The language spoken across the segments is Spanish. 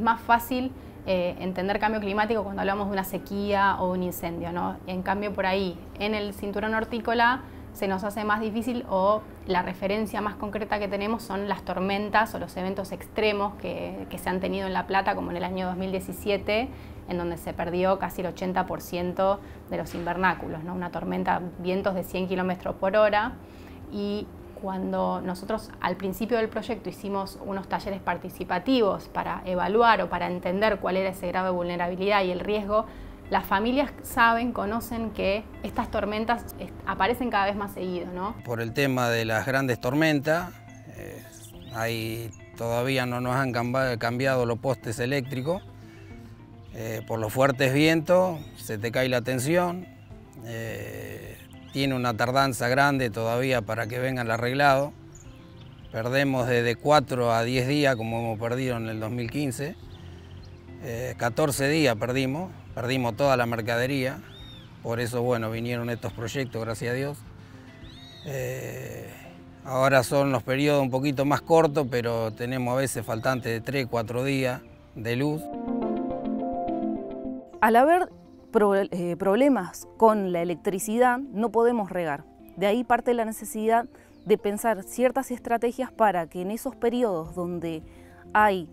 más fácil entender cambio climático cuando hablamos de una sequía o un incendio, ¿no? En cambio, por ahí, en el cinturón hortícola, se nos hace más difícil, o la referencia más concreta que tenemos son las tormentas o los eventos extremos que se han tenido en La Plata, como en el año 2017, en donde se perdió casi el 80% de los invernáculos, ¿no? Una tormenta, vientos de 100 kilómetros por hora. Y cuando nosotros al principio del proyecto hicimos unos talleres participativos para evaluar o para entender cuál era ese grado de vulnerabilidad y el riesgo, las familias saben, conocen que estas tormentas aparecen cada vez más seguido, ¿no? Por el tema de las grandes tormentas, todavía no nos han cambiado los postes eléctricos. Por los fuertes vientos se te cae la tensión, tiene una tardanza grande todavía para que vengan el arreglado. Perdemos desde 4 a 10 días, como hemos perdido en el 2015. 14 días perdimos toda la mercadería, por eso bueno, vinieron estos proyectos, gracias a Dios. Ahora son los periodos un poquito más cortos, pero tenemos a veces faltantes de 3, 4 días de luz. Al haber problemas con la electricidad, no podemos regar. De ahí parte la necesidad de pensar ciertas estrategias para que en esos periodos donde hay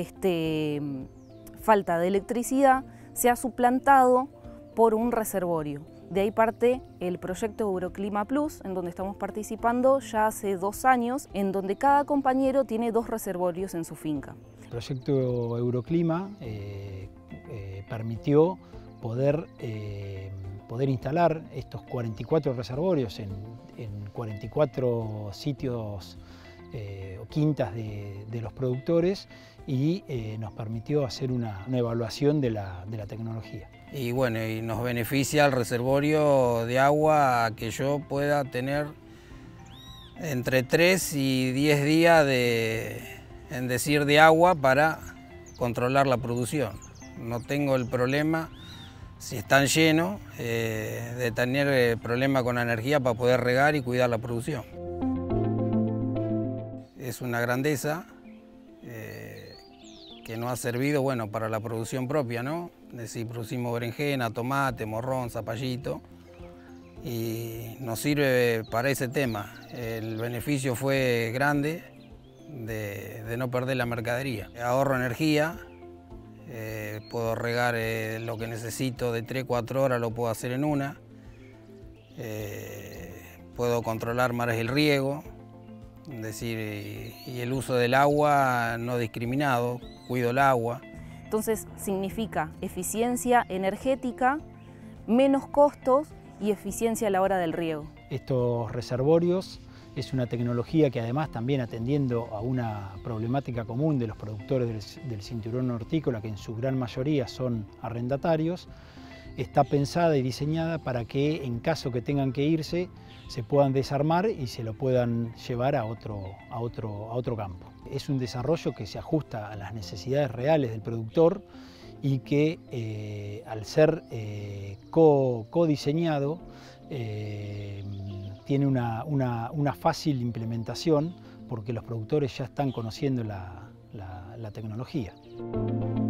falta de electricidad sea suplantado por un reservorio. De ahí parte el proyecto Euroclima Plus, en donde estamos participando ya hace 2 años, en donde cada compañero tiene 2 reservorios en su finca. El proyecto Euroclima permitió poder instalar estos 44 reservorios en 44 sitios o quintas de los productores, y nos permitió hacer una evaluación de la tecnología. Y bueno, y nos beneficia el reservorio de agua que yo pueda tener entre 3 y 10 días de agua para controlar la producción. No tengo el problema, si están llenos, de tener problema con la energía para poder regar y cuidar la producción. Es una grandeza que nos ha servido, bueno, para la producción propia, ¿no? Es decir, producimos berenjena, tomate, morrón, zapallito, y nos sirve para ese tema. El beneficio fue grande de no perder la mercadería. Ahorro energía, puedo regar lo que necesito de 3 a 4 horas, lo puedo hacer en una. Puedo controlar más el riego, es decir, y el uso del agua no discriminado, cuido el agua. Entonces significa eficiencia energética, menos costos y eficiencia a la hora del riego. Estos reservorios es una tecnología que, además, también atendiendo a una problemática común de los productores del cinturón hortícola, que en su gran mayoría son arrendatarios, está pensada y diseñada para que, en caso que tengan que irse, se puedan desarmar y se lo puedan llevar a otro campo. Es un desarrollo que se ajusta a las necesidades reales del productor y que, al ser codiseñado, tiene una fácil implementación, porque los productores ya están conociendo la tecnología.